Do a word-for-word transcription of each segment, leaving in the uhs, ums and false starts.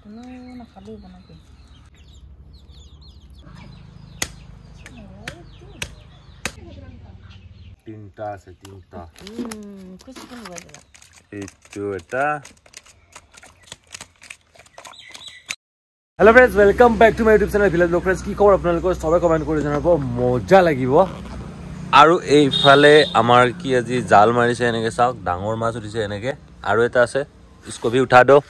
তিনটা আছে তিনটা হুম খুশি কোন বাজে এইটো এটা Hello friends, welcome back to my YouTube channel Village Vlog friends. কি খবৰ আপোনালোকৰ সবাই কমেন্ট কৰি জনাব মজা লাগিব আৰু এইফালে আমাৰ কি আজি জাল মাৰিছে এনেকে চাওক ডাঙৰ মাছ উঠিছে এনেকে আৰু এটা আছে इसको भी उठा दो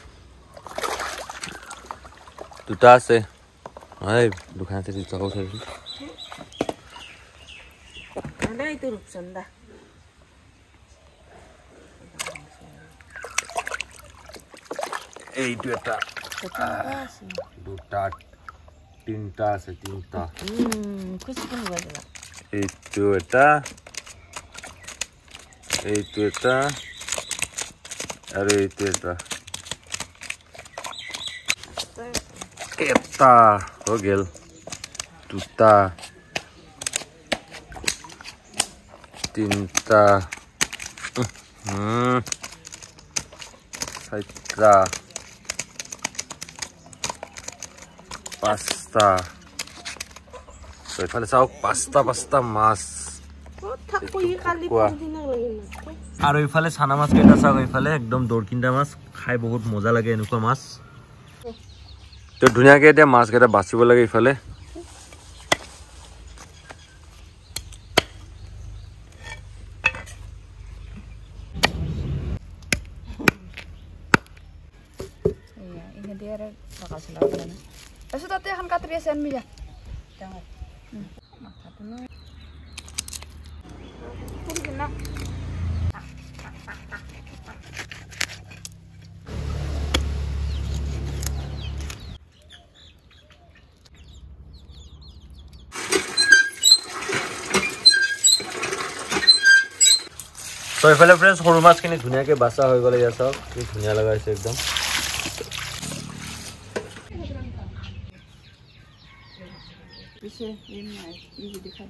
দুটা আছে এই দোকানতে দি চাও চাই আলাই তো রূপচন্দা এইটো এটা দুটা তিনটা আছে তিনটা হুম খুশি কোন বাজে এইটো এটা এইটো এটা আৰু এইটো এটা এটা হৈ গেল দুটা তিনটা হুম চাৰিটা পাঁচটা এইফালে চাওক পাঁচটা পাঁচটা মাছ আৰু এইফালে চানা মাছ কেইটা চাওক এইফালে একদম দৰকিন্দা মাছ খাই বহুত মজা লাগে এনেকুৱা মাছ তো ধুনীয়াকৈ এতিয়া মাছ কেইটা বাচিব লাগে এইফালে Eso tadi akan katri sen mi ya. Jangan. Mata tuh. Ini kena. So ifale friends সৰু মাছখিনি ধুনীয়াকৈ বাছা হৈ গলে ইয়া সব কি ধুনীয়া লগাইছে একদম पीछे ये नहीं आए ये भी दिखा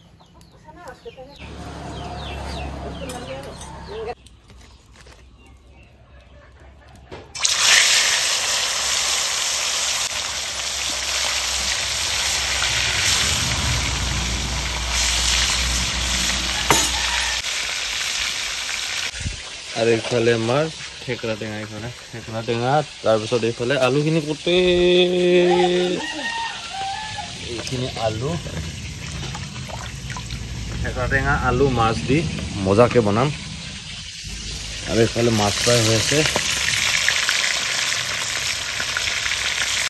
আৰু এইফালে আমাৰ ঠেকৰা টেঙা এইফালে ঠেকৰা টেঙা তাৰপিছত এইফালে আলুখিনি কোটে এইখিনি আলু ঠেকৰা টেঙা আলু মাছ দি মজাকে বনাম আৰু এইফালে মাছ ফ্ৰাই হৈ আছে